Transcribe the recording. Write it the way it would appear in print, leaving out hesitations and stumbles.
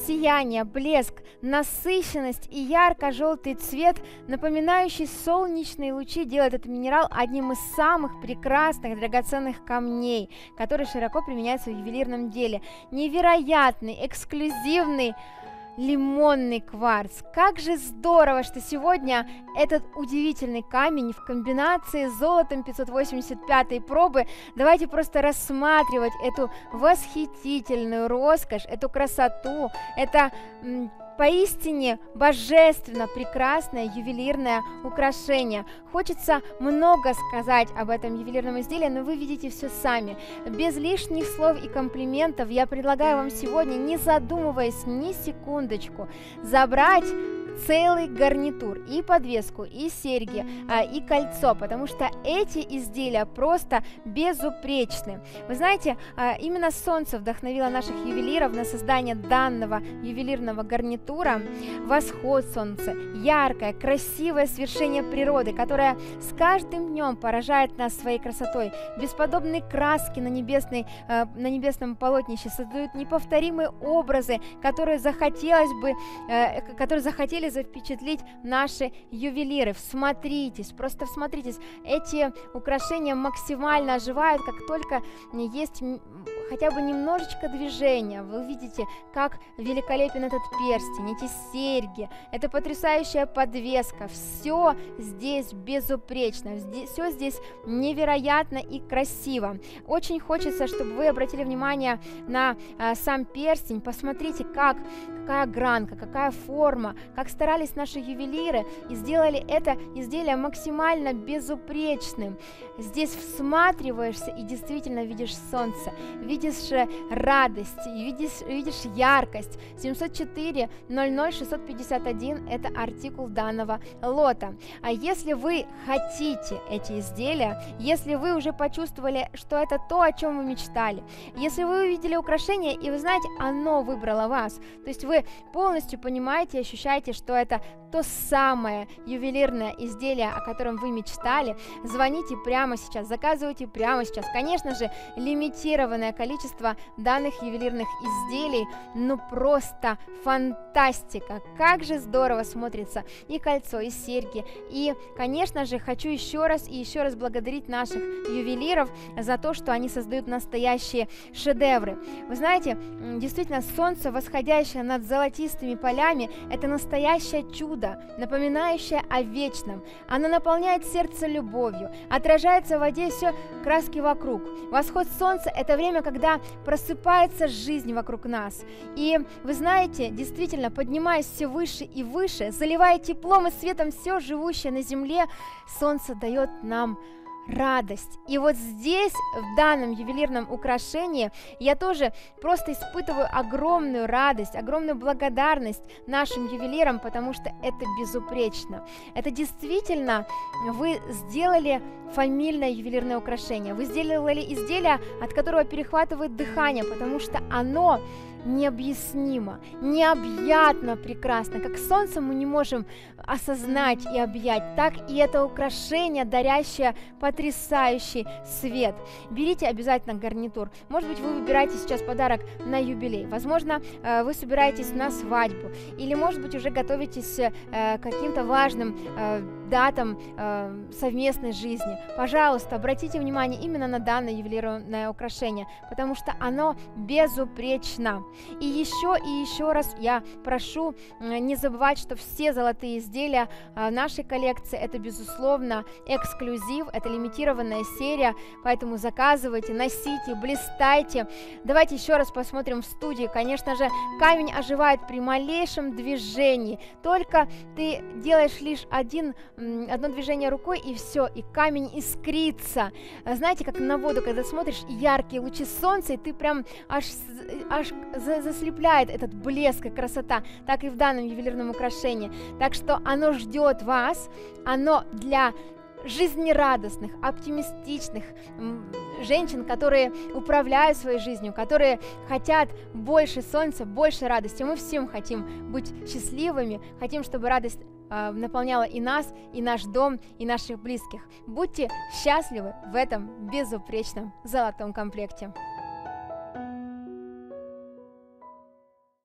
сияние, блеск, насыщенность и ярко-желтый цвет, напоминающий солнечные лучи, делает этот минерал одним из самых прекрасных драгоценных камней, которые широко применяются в ювелирном деле. Невероятный, эксклюзивный лимонный кварц. Как же здорово, что сегодня этот удивительный камень в комбинации с золотом 585 пробы. Давайте просто рассматривать эту восхитительную роскошь, эту красоту, это поистине божественно прекрасное ювелирное украшение. Хочется много сказать об этом ювелирном изделии, но вы видите все сами. Без лишних слов и комплиментов я предлагаю вам сегодня, не задумываясь ни секундочку, забрать целый гарнитур, и подвеску, и серьги, и кольцо, потому что эти изделия просто безупречны. Вы знаете, именно солнце вдохновило наших ювелиров на создание данного ювелирного гарнитура. Восход солнца, яркое, красивое свершение природы, которое с каждым днем поражает нас своей красотой. Бесподобные краски на небесном полотнище создают неповторимые образы, которые захотели запечатлеть наши ювелиры. Всмотритесь, просто всмотритесь, эти украшения максимально оживают, как только есть хотя бы немножечко движения. Вы видите, как великолепен этот перстень, эти серьги, это потрясающая подвеска. Все здесь безупречно, все здесь невероятно и красиво. Очень хочется, чтобы вы обратили внимание на сам перстень. Посмотрите, какая гранка, какая форма, как старались наши ювелиры и сделали это изделие максимально безупречным. Здесь всматриваешься и действительно видишь солнце, видишь радость, видишь яркость. 704 00 651 это артикул данного лота. А если вы хотите эти изделия, если вы уже почувствовали, что это то, о чем вы мечтали, если вы увидели украшение и вы знаете, оно выбрало вас, то есть вы полностью понимаете и ощущаете, что это то самое ювелирное изделие, о котором вы мечтали, звоните прямо сейчас, заказывайте прямо сейчас. Конечно же, лимитированное количество данных ювелирных изделий, ну просто фантастика. Как же здорово смотрится и кольцо, и серьги. И, конечно же, хочу еще раз благодарить наших ювелиров за то, что они создают настоящие шедевры. Вы знаете, действительно, солнце, восходящее над золотистыми полями, это настоящее чудо, напоминающее о вечном. Оно наполняет сердце любовью, отражается в воде, все краски вокруг. Восход солнца – это время, когда просыпается жизнь вокруг нас. И вы знаете, действительно, поднимаясь все выше и выше, заливая теплом и светом все живущее на земле, солнце дает нам радость. И вот здесь, в данном ювелирном украшении, я тоже просто испытываю огромную радость, огромную благодарность нашим ювелирам, потому что это безупречно. Это действительно вы сделали фамильное ювелирное украшение. Вы сделали изделие, от которого перехватывает дыхание, потому что оно необъяснимо, необъятно прекрасно. Как солнце мы не можем осознать и объять, так и это украшение, дарящее потрясающий свет. Берите обязательно гарнитур. Может быть, вы выбираете сейчас подарок на юбилей. Возможно, вы собираетесь на свадьбу. Или, может быть, уже готовитесь к каким-то важным датам совместной жизни. Пожалуйста, обратите внимание именно на данное ювелирное украшение, потому что оно безупречно. И еще раз я прошу не забывать, что все золотые изделия нашей коллекции это, безусловно, эксклюзив, это лимитированная серия, поэтому заказывайте, носите, блистайте. Давайте еще раз посмотрим в студии. Конечно же, камень оживает при малейшем движении. Только ты делаешь лишь одно движение рукой, и все, и камень искрится. Знаете, как на воду, когда смотришь, яркие лучи солнца, и ты прям аж заслепляет этот блеск и красота, так и в данном ювелирном украшении. Так что оно ждет вас, оно для жизнерадостных, оптимистичных женщин, которые управляют своей жизнью, которые хотят больше солнца, больше радости. Мы всем хотим быть счастливыми, хотим, чтобы радость наполняла и нас, и наш дом, и наших близких. Будьте счастливы в этом безупречном золотом комплекте.